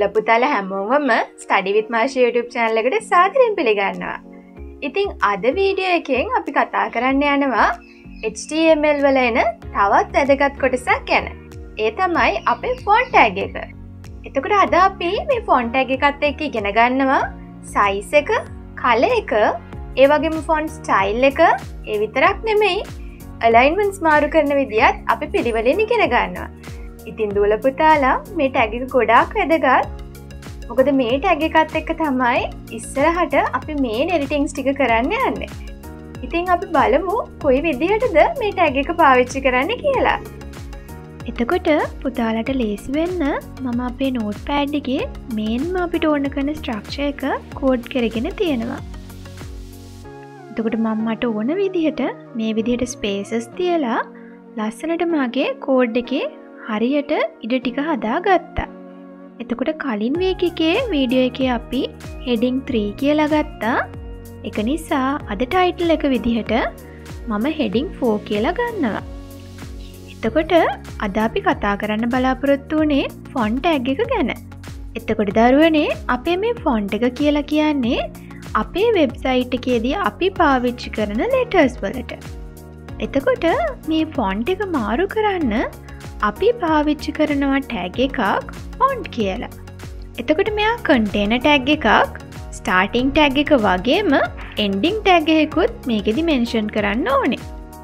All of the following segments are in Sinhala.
දුවලා පුතාලා හැමෝමම Study with Marsha YouTube channel එකට සාදරයෙන් පිළිගන්නවා. ඉතින් අද වීඩියෝ එකෙන් අපි කතා කරන්න යනවා HTML වල එන තවත් වැදගත් කොටසක් ගැන. ඒ තමයි අපේ font tag එක. එතකොට අද අපි මේ font tag එකත් එක්ක ඉගෙන ගන්නවා size එක, color එක, ඒ වගේම font style එක, ඒ විතරක් නෙමෙයි alignments මාරු කරන විදියත් අපි පිළිවෙලින් ඉගෙන ගන්නවා. ඉතින් දුවලා පුතාලා මේ tag එක ගොඩාක් වැදගත්. මොකද මේ tag එකත් එක්ක තමයි ඉස්සරහට අපි main editings ටික කරන්න යන්නේ. ඉතින් අපි බලමු කොයි විදිහටද මේ tag එක පාවිච්චි කරන්න කියලා. එතකොට පුතාලට ලේසි වෙන්න මම අපේ notepad එකේ මේන්ම අපිට ඕන කරන structure එක code කරගෙන තියෙනවා. එතකොට මම මට ඕන විදිහට මේ විදිහට spaces තියලා ලස්සනට මගේ code එකේ හරියට ඉඩ ටික හදාගත්තා. එතකොට කලින් week එකේ වීඩියෝ එකේ අපි heading 3 කියලා ගත්තා. ඒක නිසා අද title එක විදිහට මම heading 4 කියලා ගන්නවා. එතකොට අද අපි කතා කරන්න බලාපොරොත්තු වුණේ font tag එක ගැන. එතකොට දරුවනේ අපේ මේ font එක කියලා කියන්නේ අපේ වෙබ්සයිට් එකේදී අපි පාවිච්චි කරන letters වලට. එතකොට මේ font එක මාරු කරන්න අපි පාවිච්චි කරනවා tag එකක් font කියලා. එතකොට මෙයා container tag එකක්, starting tag එක වගේම ending tag එකකුත් මේකෙදි mention කරන්න ඕනේ.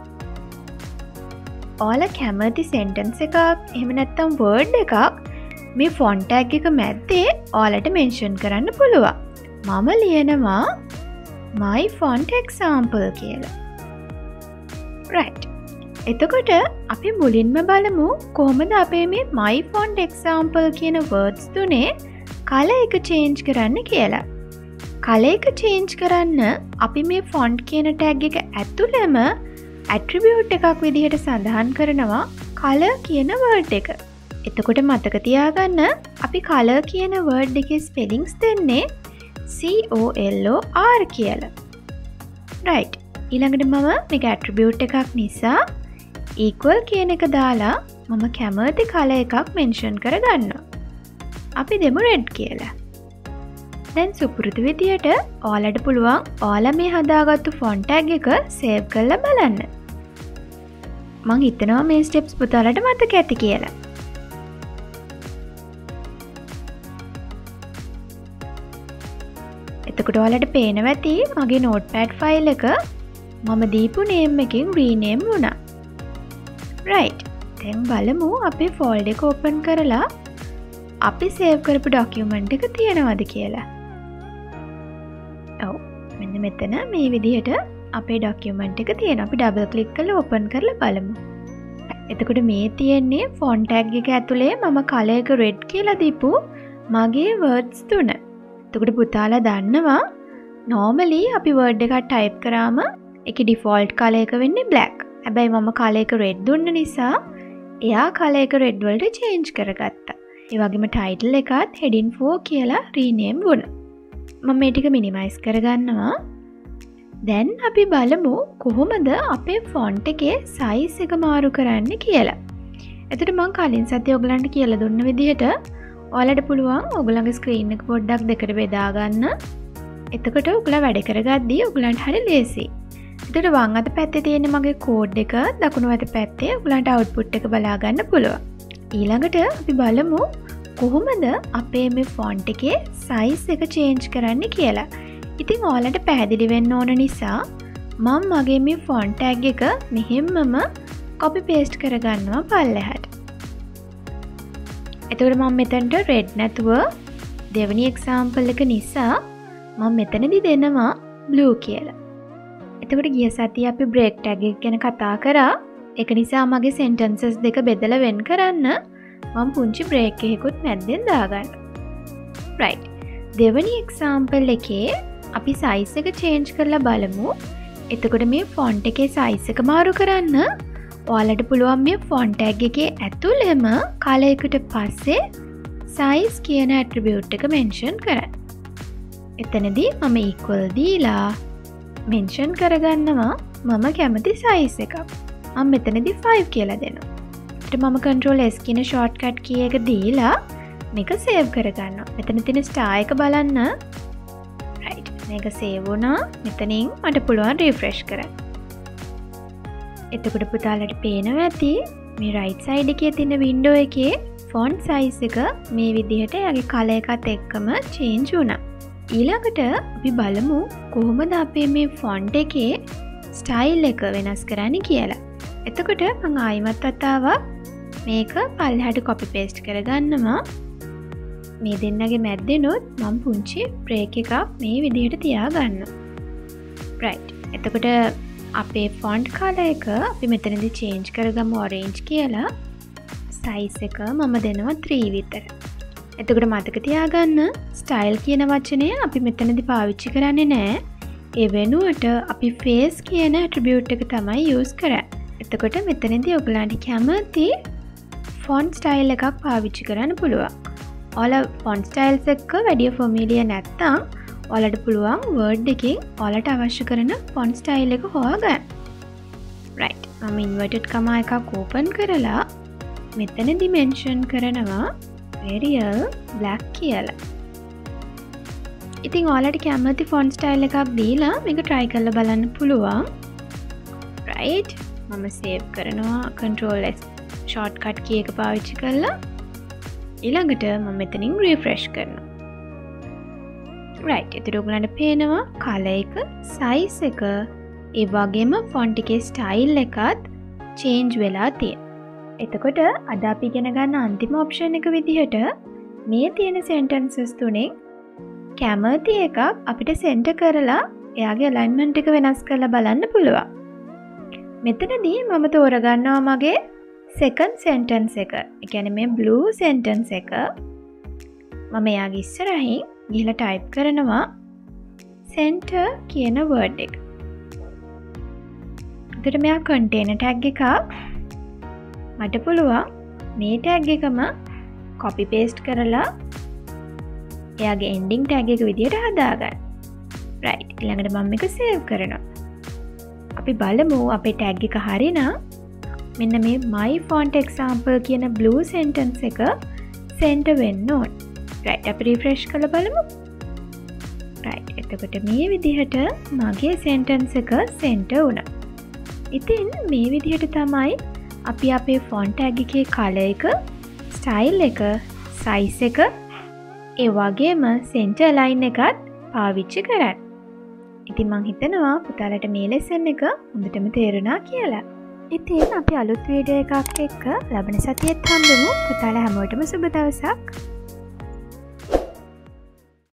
ඔයාලා කැමති sentence එකක් එහෙම නැත්නම් word එකක් මේ font tag එක මැද්දේ ඔයාලට mention කරන්න පුළුවන්. මම ලියනවා my font example කියලා. right. එතකොට අපි මුලින්ම බලමු කොහොමද අපේ මේ my font example කියන words තුනේ color එක change කරන්න කියලා. color එක change කරන්න අපි මේ font කියන tag එක ඇතුළෙම attribute එකක් විදිහට සඳහන් කරනවා color කියන word එක. එතකොට මතක තියාගන්න අපි color කියන word එකේ spellings දෙන්නේ COLOR කියලා. right. ඊළඟට මම මේක attribute එකක් නිසා equal කියන එක දාලා මම කැමති color එකක් mention කරගන්නවා. අපි දෙමු red කියලා. දැන් සුපුරුදු විදියට ඔයාලට පුළුවන් ඔයාලා මේ හදාගත්තු font tag එක save කරලා බලන්න. මම හිතනවා මේ steps පුතාලට මතක ඇති කියලා. එතකොට ඔයාලට පේනවා ඇති මගේ notepad file එක මම දීපු name එකකින් rename වුණා. right. දැන් බලමු අපේ folder එක open කරලා අපි save කරපු document එක තියෙනවද කියලා. ඔව්. මෙන්න මෙතන මේ විදිහට අපේ document එක තියෙනවා. අපි double click කරලා open කරලා බලමු. එතකොට මේ තියෙන්නේ font tag එක ඇතුලේ මම color එක red කියලා දීපු මගේ words තුන. එතකොට පුතාලා දන්නවා normally අපි word එකක් type කරාම ඒකේ default color එක වෙන්නේ black. හැබැයි මම color එක red දුන්න නිසා එයා color එක red වලට change කරගත්තා. ඒ වගේම title එකත් heading 4 කියලා rename වුණා. මම මේ ටික minimize කරගන්නවා. දැන් අපි බලමු කොහොමද අපේ font එකේ size එක මාරු කරන්න කියලා. එතකොට මම කලින් සතියේ ඔයගලන්ට කියලා දුන්න විදිහට ඔයාලට පුළුවන් ඔයගලගේ screen එක පොඩ්ඩක් දෙකට බෙදා ගන්න. එතකොට ඔයගලා වැඩ කරගද්දී ඔයගලන්ට හරිය ලේසියි. එතකොට වම් අත පැත්තේ තියෙන මගේ කෝඩ් එක, දකුණු අත පැත්තේ ඔයගලන්ට output එක බලා ගන්න පුළුවන්. ඊළඟට අපි බලමු කොහොමද අපේ මේ font එකේ size එක change කරන්න කියලා. ඉතින් ඔයාලට පැහැදිලි වෙන්න ඕන නිසා මම මගේ මේ font tag එක මෙහෙම්මම copy paste කරගන්නවා පල්ලෙහාට. එතකොට මම මෙතනට red නැතුව දෙවෙනි example එක නිසා මම මෙතනදි දෙනවා blue කියලා. එතකොට ගිය සතියේ අපි break tag එක ගැන කතා කරා. ඒක නිසා මගේ sentences දෙක බෙදලා වෙන් කරන්න මම පුංචි break එකකුත් මැද්දෙන් දාගන්නවා. right. දෙවෙනි example එකේ අපි size එක change කරලා බලමු. එතකොට මේ font එකේ size එක මාරු කරන්න ඔයාලට පුළුවන් මේ font tag එකේ ඇතුළෙම color එකට පස්සේ size කියන attribute එක mention කරන්න. එතනදී මම equal දීලා mention කරගන්නවා මම කැමති size එකක්. මම මෙතනදී 5 කියලා දෙනවා. ඊට මම control S කියන shortcut key එක දීලා මේක සේව් කරගන්නවා. මෙතන තියෙන ස්ටාර් එක බලන්න. රයිට්. මේක සේව් වුණා. මෙතනින් මට පුළුවන් රිෆ්‍රෙෂ් කරන්න. එතකොට පුතාලට පේනවා ඇති මේ රයිට් සයිඩ් එකේ තියෙන වින්ඩෝ එකේ ෆොන්ට් සයිස් එක මේ විදිහට යගේ කලර් එකත් එක්කම චේන්ජ් වුණා. ඊළඟට අපි බලමු කොහොමද අපේ මේ ෆොන්ට් එකේ ස්ටයිල් එක වෙනස් කරන්නේ කියලා. එතකොට මම ආයිමත් වතාවක් මේක පල්ලෙහාට කොපි පේස්ට් කරගන්නවා. මේ දෙන්නගේ මැද්දෙනොත් මම පුංචි බ්‍රේක් එකක් මේ විදිහට තියාගන්නවා. රයිට්. එතකොට අපේ ෆොන්ට් කලර් එක අපි මෙතනදී චේන්ජ් කරගමු ඔරෙන්ජ් කියලා. සයිස් එක මම දෙනවා 3 විතර. එතකොට මතක තියාගන්න ස්ටයිල් කියන වචනය අපි මෙතනදී පාවිච්චි කරන්නේ නැහැ. ඒ වෙනුවට අපි face කියන attribute එක තමයි use කරන්නේ. එතකොට මෙතනදී ඔයගලන්ට කැමති font style එකක් පාවිච්චි කරන්න පුළුවන්. ඔයාලා font styles එක්ක වැඩි familiar නැත්නම් ඔයාලට පුළුවන් Word එකෙන් ඔයාලට අවශ්‍ය කරන font style එක හොයාගන්න. right. මම inverted comma එකක් open කරලා මෙතනදී mention කරනවා Arial black කියලා. ඉතින් ඔයාලට කැමති font style එකක් දීලා මේක try කරලා බලන්න පුළුවන්. right. මම save කරනවා control S shortcut key එක පාවිච්චි කරලා. ඊළඟට මම මෙතනින් refresh කරනවා. right. එතකොට ඔයගලන්ට පේනවා color එක, size එක, ඒ වගේම font එකේ style එකත් change වෙලා තියෙනවා. එතකොට අද අපි ඉගෙන ගන්න අන්තිම option එක විදිහට මේ තියෙන sentences තුනෙන් කැමති එකක් අපිට center කරලා එයාගේ alignment එක වෙනස් කරලා බලන්න පුළුවන්. මෙතනදී මම තෝරගන්නවා මගේ second sentence එක. ඒ කියන්නේ මේ blue sentence එක. මම එයාගේ ඉස්සරහින් ගිහලා type කරනවා center කියන word එක. එතකොට මෙයා container tag එකක්. මට පුළුවන් මේ tag එකම copy paste කරලා එයාගේ ending tag එක විදිහට හදාගන්න. right. ඊළඟට මම මේක save කරනවා. අපි බලමු අපේ tag එක හරිනම් මෙන්න මේ my font example කියන blue sentence එක center වෙන්න ඕන. right. අපි refresh කරලා බලමු. right. එතකොට මේ විදිහට මගේ sentence එක center වුණා. ඉතින් මේ විදිහට තමයි අපි අපේ font tag එකේ color එක, style එක, size එක, ඒ වගේම center align එකත් පාවිච්චි කරන්නේ. ඉතින් මං හිතනවා පුතාලට මේ lesson එක හොඳටම තේරුණා කියලා. ඉතින් අපි අලුත් වීඩියෝ එකක් එක්ක ලබන සතියේත් හම්බෙමු. පුතාලා හැමෝටම සුබ දවසක්.